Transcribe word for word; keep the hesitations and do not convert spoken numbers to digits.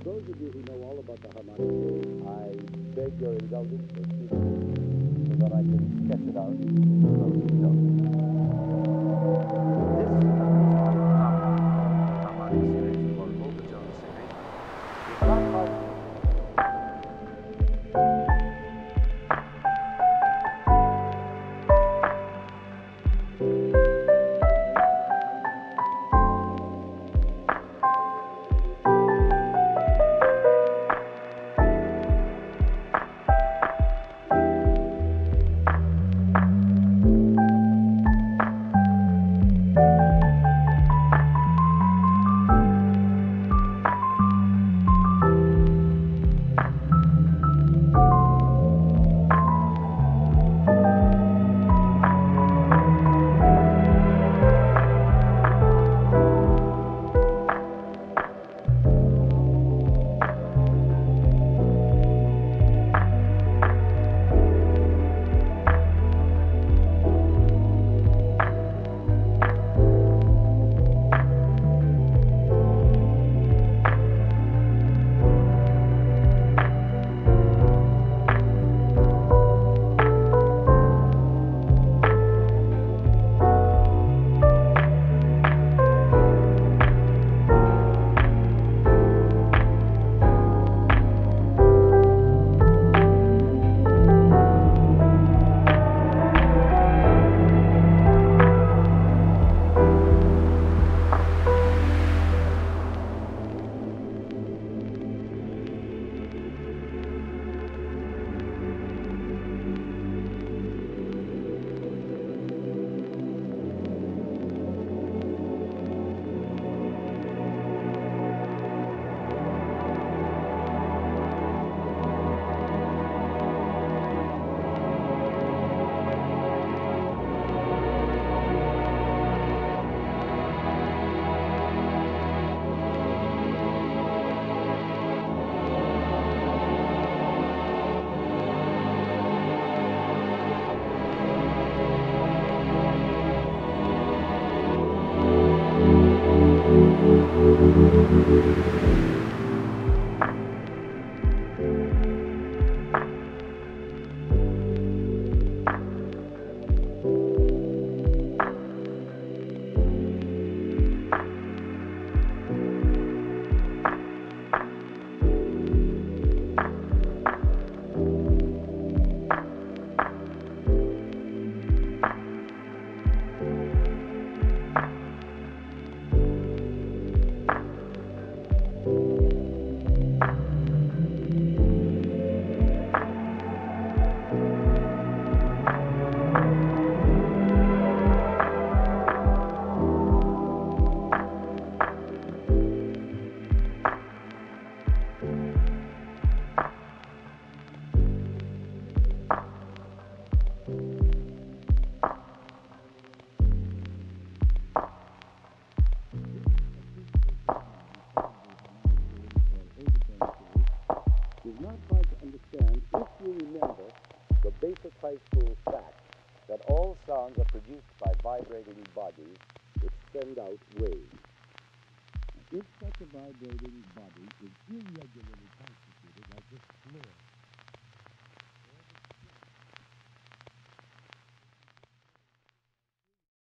those of you who know all about the harmonic scale, I beg your indulgence for a few minutes so that I can sketch it out for those who don't. This acoustic phenomenon, the harmonic series or overtone series, is not hard to is not hard to understand if you remember the basic high school fact that all sounds are produced by vibrating bodies which send out waves. If such a vibrating body is irregularly constituted, like this floor,